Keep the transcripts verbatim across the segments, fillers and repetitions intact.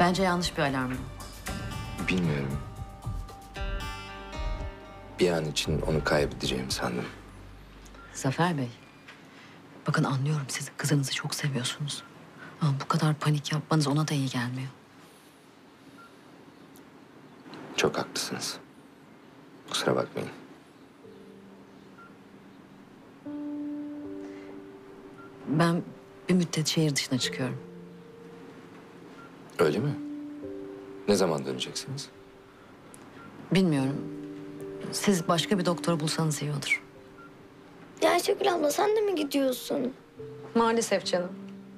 Bence yanlış bir alarm bu. Bilmiyorum. Bir an için onu kaybedeceğimi sandım. Zafer Bey, bakın anlıyorum siz kızınızı çok seviyorsunuz. Ama bu kadar panik yapmanız ona da iyi gelmiyor. Çok haklısınız. Kusura bakmayın. Ben bir müddet şehir dışına çıkıyorum. Öyle mi? Ne zaman döneceksiniz? Bilmiyorum. Siz başka bir doktor bulsanız iyi olur. Ya Ayşegül abla sen de mi gidiyorsun? Maalesef canım.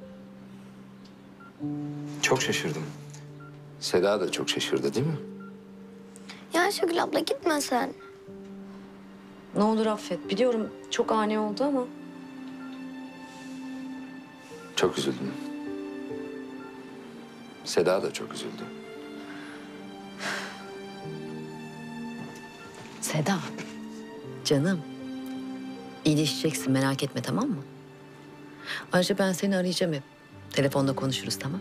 Çok şaşırdım. Seda da çok şaşırdı değil mi? Ya Ayşegül abla gitme sen. Ne olur affet. Biliyorum çok ani oldu ama... Çok üzüldüm. Seda da çok üzüldü. Seda, canım. İyileşeceksin merak etme tamam mı? Ayrıca ben seni arayacağım hep. Telefonda konuşuruz tamam?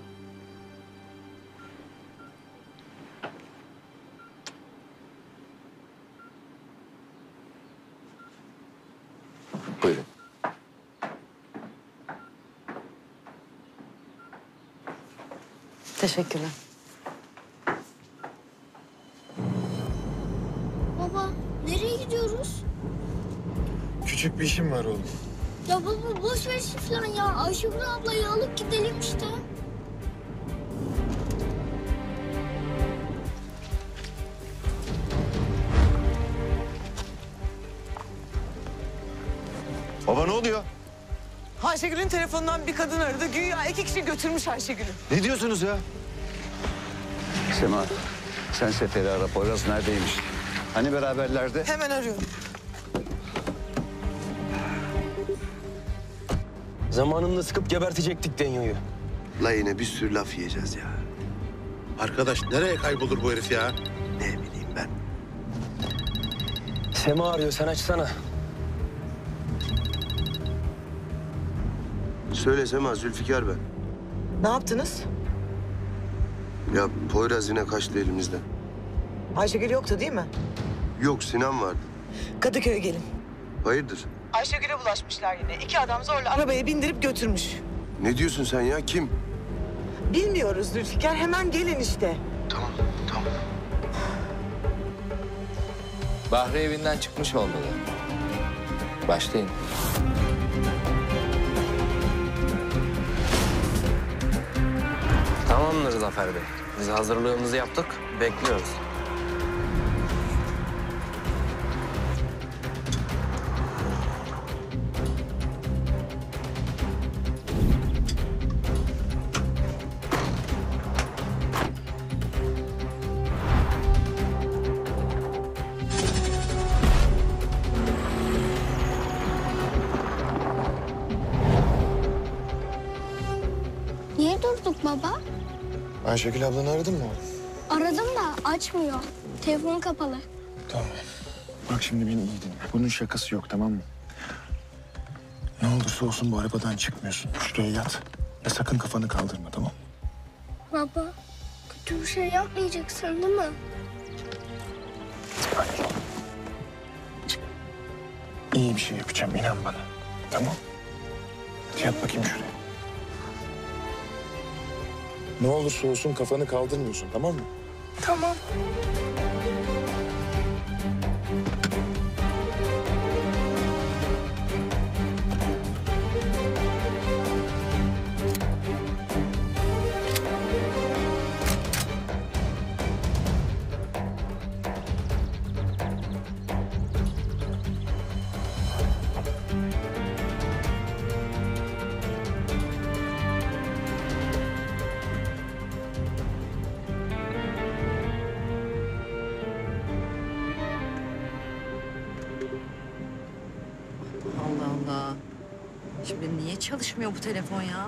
Buyurun. Teşekkürler. Baba nereye gidiyoruz? Küçük bir işim var oğlum. Ya baba boş ver işi falan ya. Ayşegül ablayı alıp gidelim işte. Baba ne oluyor? Ayşegül'ün telefonundan bir kadın aradı. Güya iki kişi götürmüş Ayşegül'ü. Ne diyorsunuz ya? Sema, sen Sefer'i ara. Poyraz neredeymiş? Hani beraberlerdi? Hemen arıyorum. Zamanında sıkıp gebertecektik Denyo'yu. La yine bir sürü laf yiyeceğiz ya. Arkadaş nereye kaybolur bu herif ya? Ne bileyim ben. Sema arıyor, sen açsana. Söyle Sema, Zülfikar ben. Ne yaptınız? Ya Poyraz yine kaçtı elimizden. Ayşegül yoktu değil mi? Yok, Sinan vardı. Kadıköy'e gelin. Hayırdır? Ayşegül'e bulaşmışlar yine. İki adam zorla arabaya bindirip götürmüş. Ne diyorsun sen ya? Kim? Bilmiyoruz Zülfikar. Hemen gelin işte. Tamam, tamam. Bahri evinden çıkmış olmalı. Başlayın. Tamamdır Zafer Bey. Biz hazırlığımızı yaptık, bekliyoruz. Niye durduk baba? Ayşegül ablanı aradın mı oğlum? Aradım da açmıyor. Telefon kapalı. Tamam. Bak şimdi beni iyi dinle. Bunun şakası yok tamam mı? Ne olursa olsun bu arabadan çıkmıyorsun. Şuraya yat. Ve sakın kafanı kaldırma tamam mı? Baba kötü bir şey yapmayacaksın değil mi? Sakin ol. İyi bir şey yapacağım inan bana. Tamam. Yat bakayım şuraya. Ne olursa olsun kafanı kaldırmıyorsun tamam mı? Tamam. Allah Allah. Şimdi niye çalışmıyor bu telefon ya?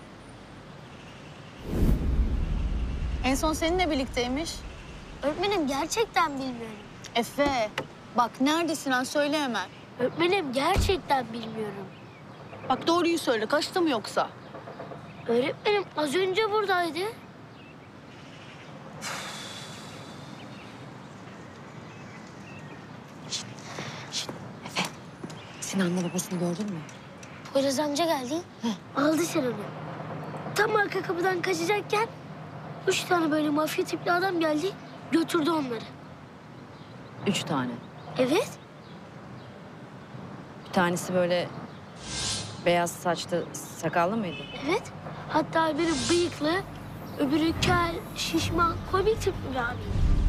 En son seninle birlikteymiş. Öğretmenim gerçekten bilmiyorum. Efe, bak neredesin ha söyle hemen. Öğretmenim gerçekten bilmiyorum. Bak doğruyu söyle, kaçtı mı yoksa? Öğretmenim az önce buradaydı. Sinan'la babasını gördün mü? Poyraz amca geldi. Aldı Sinan'ı. Tam arka kapıdan kaçacakken üç tane böyle mafya tipli adam geldi. Götürdü onları. Üç tane. Evet. Bir tanesi böyle beyaz saçlı, sakallı mıydı? Evet. Hatta biri bıyıklı, öbürü kel, şişman, komik tipli bir abi.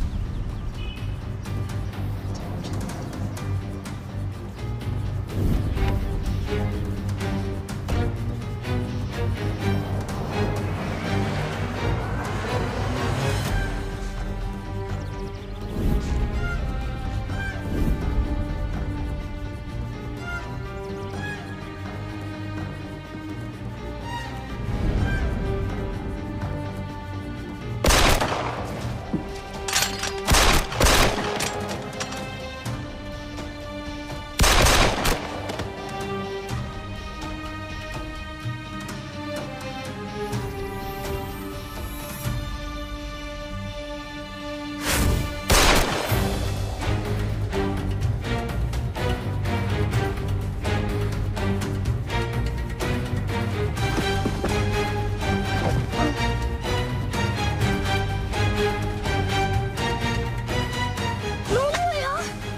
Ne oluyor ya?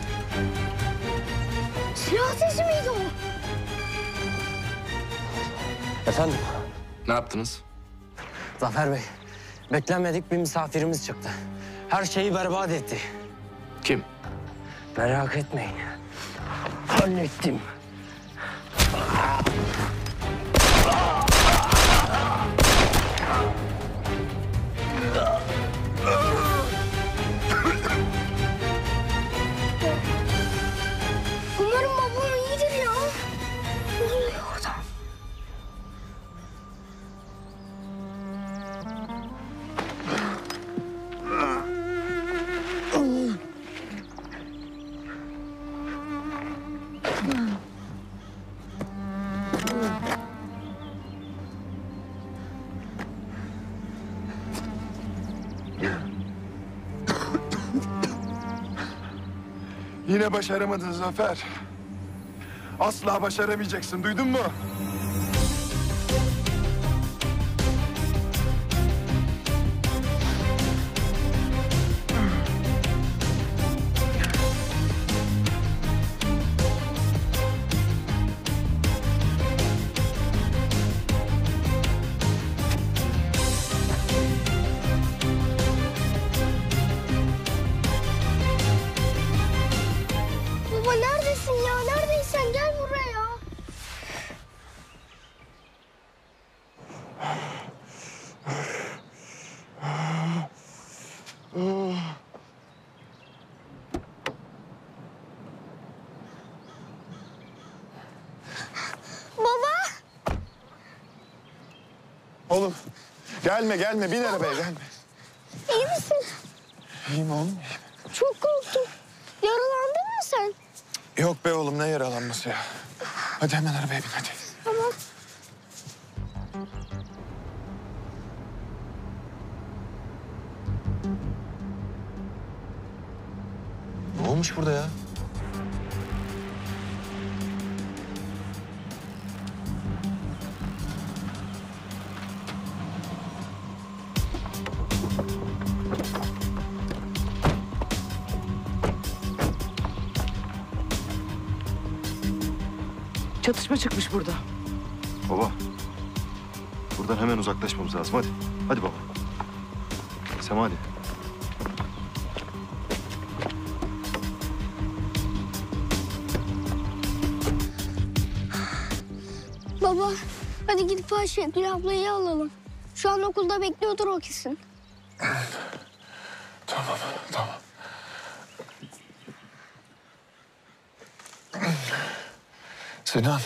Silah sesi miydi o? Efendim, Ne yaptınız? Zafer Bey. Beklenmedik bir misafirimiz çıktı. Her şeyi berbat etti. Kim? Merak etmeyin. Hallettim. Umarım babam iyidir ya. Ne oluyor orada? Yine başaramadın Zafer. Asla başaramayacaksın, duydun mu? Baba neredesin ya? Neredeysen gel buraya. Baba. Oğlum gelme gelme, bin arabaya gelme. İyi misin? İyiyim oğlum. Çok korktum. Yaralandın mı sen? Yok be oğlum, ne yaralanması ya. Hadi hemen arabaya bin hadi. Tamam. Ne olmuş burada ya? Çatışma çıkmış burada. Baba, buradan hemen uzaklaşmamız lazım. Hadi, hadi baba. Sema hadi. Baba hadi gidip Ayşegül ablayı alalım. Şu an okulda bekliyordur o kesin. Tamam, tamam. Sinan.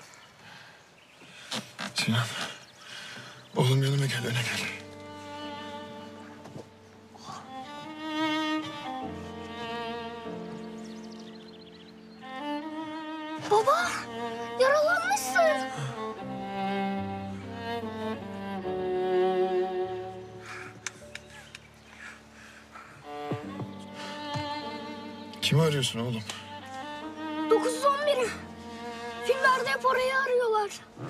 Sinan. Oğlum yanıma gel, öne gel. Baba yaralanmışsın. Kimi arıyorsun oğlum? dokuz yüz on biri. Bugünlerde hep orayı arıyorlar.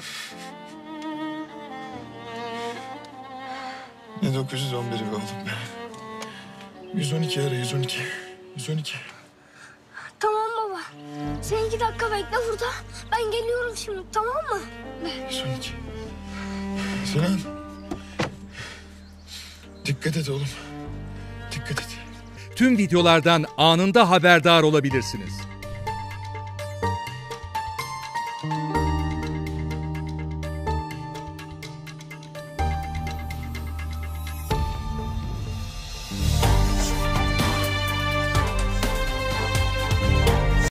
Ne dokuz yüz on biri be oğlum be. yüz on iki ara yüz on iki. yüz on iki. Tamam baba. Sen iki dakika bekle burada. Ben geliyorum şimdi, tamam mı? yüz on iki. Sinan. Dikkat et oğlum. Dikkat et. Tüm videolardan anında haberdar olabilirsiniz.